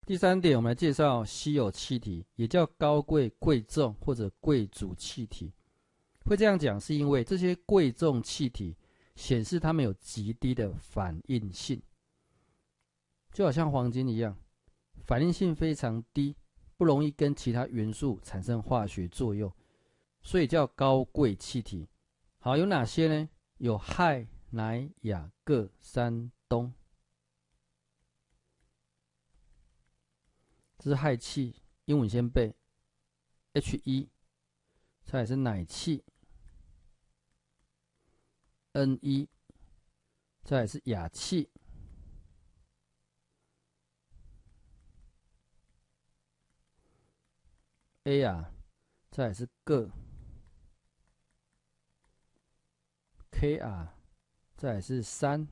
第3点，我们来介绍稀有气体，也叫高贵、贵重或者贵族气体。会这样讲，是因为这些贵重气体显示它们有极低的反应性，就好像黄金一样，反应性非常低，不容易跟其他元素产生化学作用，所以叫高贵气体。好，有哪些呢？有氦、氖、氩、铬、氙、氡。这是氦气，英文先背 He， 再来是氖气 Ne， 再来是氩气 Ar， 再来是铬 Kr， 再来是氙，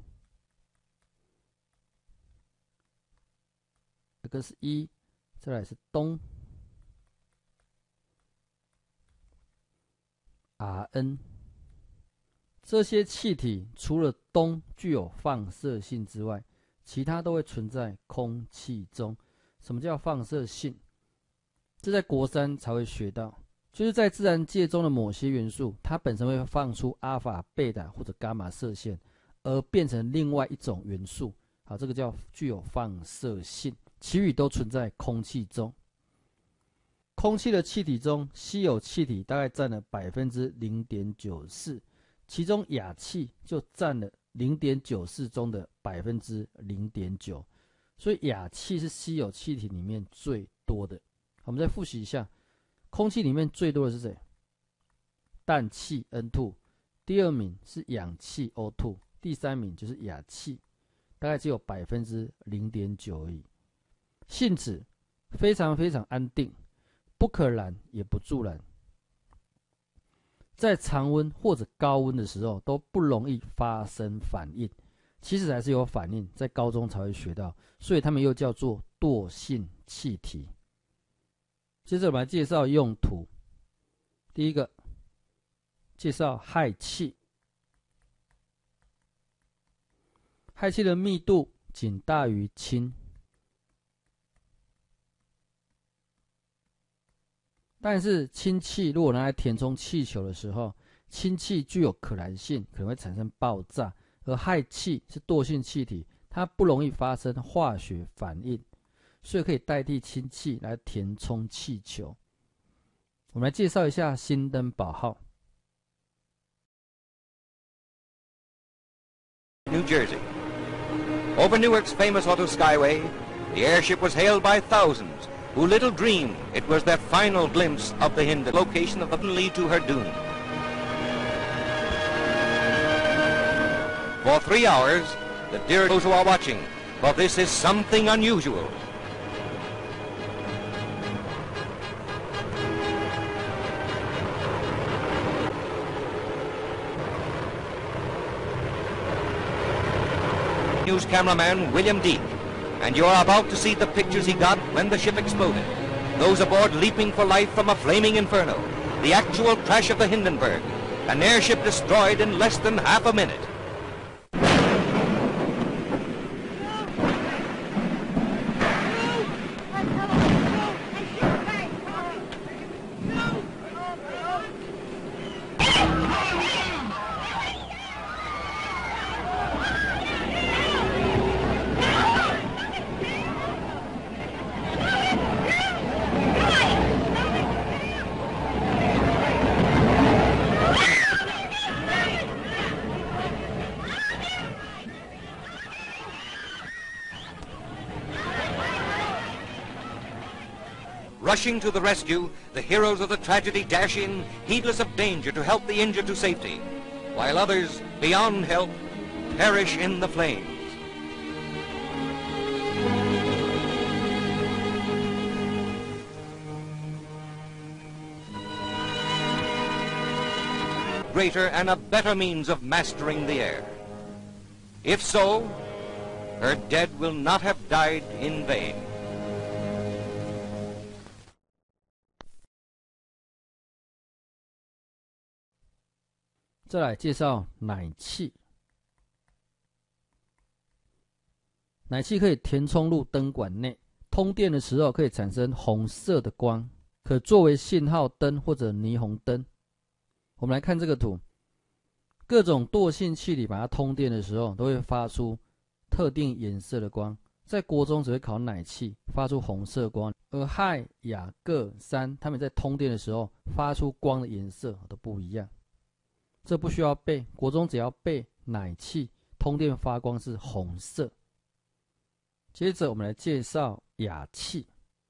这个是1，再来是氡 Rn。 这些气体除了氡具有放射性之外，其他都会存在空气中。什么叫放射性？这在国3才会学到，就是在自然界中的某些元素，它本身会放出阿尔法、贝塔或者伽马射线，而变成另外一种元素。好，这个叫具有放射性，其余都存在空气中。空气的气体中，稀有气体大概占了 0.94%， 其中氩气就占了 0.94 中的 0.9%， 所以氩气是稀有气体里面最多的。我们再复习一下，空气里面最多的是谁？氮气 N2， 第2名是氧气 O2， 第3名就是氩气，大概只有 0.9% 而已。性质非常非常安定，不可燃也不助燃，在常温或者高温的时候都不容易发生反应，其实还是有反应，在高中才会学到，所以它们又叫做惰性气体。接着我们来介绍用途。第一个，介绍氦气。氦气的密度仅大于氢，但是氢气如果拿来填充气球的时候，氢气具有可燃性，可能会产生爆炸，而氦气是惰性气体，它不容易发生化学反应，所以可以代替氢气来填充气球。我们来介绍一下新登堡号。 New Jersey. Over Newark's famous auto skyway, the airship was hailed by thousands who little dreamed it was their final glimpse of the Hind, location of the lead to her doom. For 3 hours, the dear those who are watching, for this is something unusual. News cameraman William Deek, and you are about to see the pictures he got when the ship exploded. Those aboard leaping for life from a flaming inferno, the actual crash of the Hindenburg, an airship destroyed in less than half a minute. Rushing to the rescue, the heroes of the tragedy dash in, heedless of danger, to help the injured to safety, while others, beyond help, perish in the flames. Greater and a better means of mastering the air. If so, her dead will not have died in vain. 再来介绍氖气。氖气可以填充入灯管内， 通电的时候可以产生红色的光，可作为信号灯或者霓虹灯。我们来看这个图，各种惰性气体把它通电的时候，都会发出特定颜色的光。在国中只会考氖气，发出红色光，而氦、氩、铬、三，它们在通电的时候发出光的颜色都不一样。这不需要背，国中只要背氖气通电发光是红色。接着我们来介绍氩气。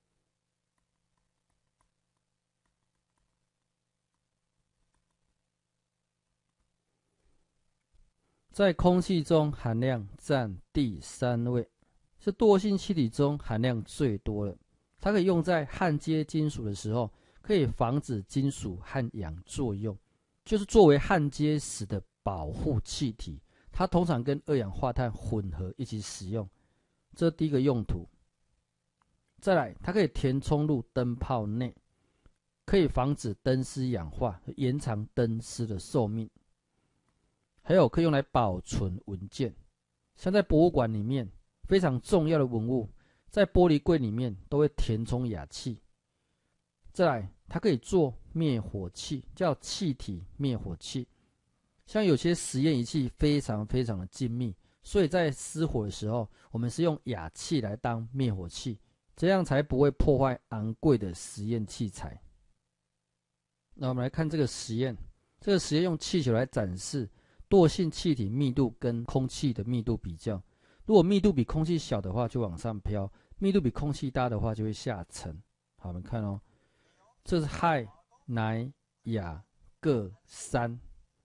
在空气中含量占第3位，是惰性气体中含量最多的。它可以用在焊接金属的时候，可以防止金属焊氧作用，就是作为焊接时的保护气体。它通常跟二氧化碳混合一起使用，这是第一个用途。再来，它可以填充入灯泡内，可以防止灯丝氧化，延长灯丝的寿命。还有可以用来保存文件，像在博物馆里面非常重要的文物，在玻璃柜里面都会填充氩气。再来，它可以做灭火器，叫气体灭火器。像有些实验仪器非常的精密，所以在失火的时候，我们是用氩气来当灭火器，这样才不会破坏昂贵的实验器材。那我们来看这个实验，这个实验用气球来展示惰性气体密度跟空气的密度比较。如果密度比空气小的话，就往上飘；密度比空气大的话，就会下沉。好，我们看哦，这是氦、氖、氩、铬、三。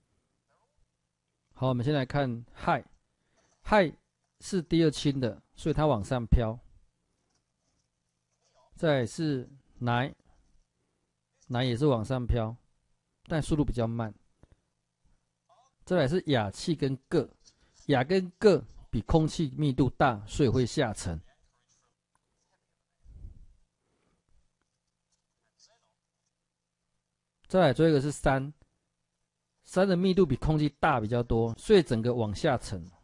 好，我们先来看氦，氦是第二轻的，所以它往上飘。再来是氖，氖也是往上飘，但速度比较慢。再来是氩气跟铬，氩跟铬比空气密度大，所以会下沉。再来最后一个是三，三的密度比空气大比较多，所以整个往下沉。